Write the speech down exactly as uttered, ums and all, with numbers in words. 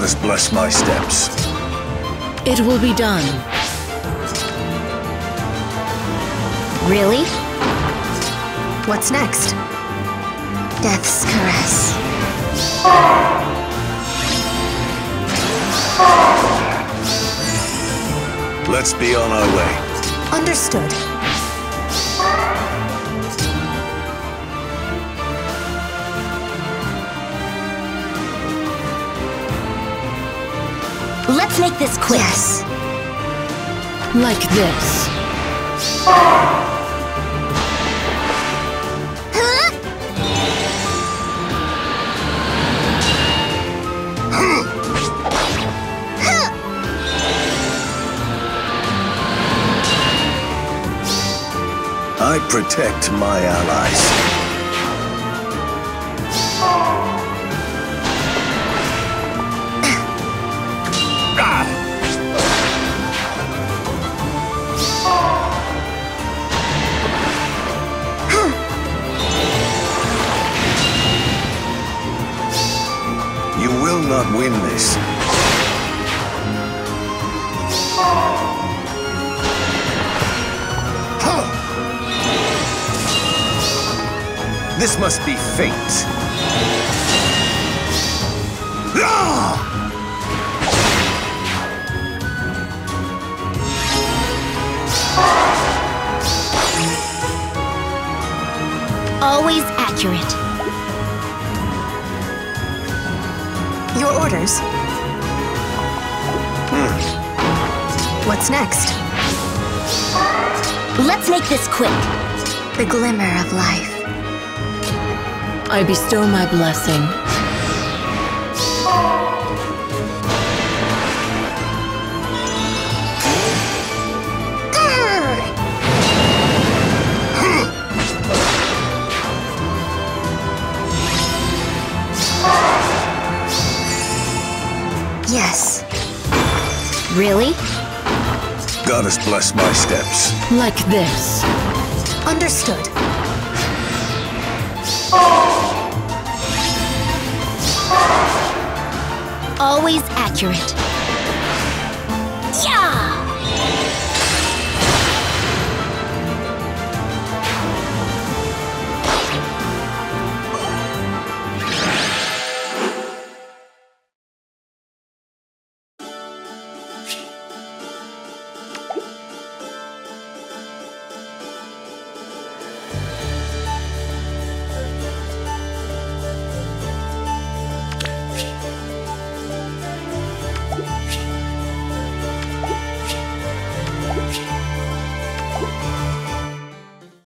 Goddess bless my steps. It will be done. Really? What's next? Death's caress. Let's be on our way. Understood. Let's make this quick. Yes. Like this. I protect my allies. You will not win this. This must be fate. Always accurate. Your orders. Hmm. What's next? Let's make this quick. The glimmer of life. I bestow my blessing. Yes. Really? Goddess bless my steps. Like this. Understood. Always accurate.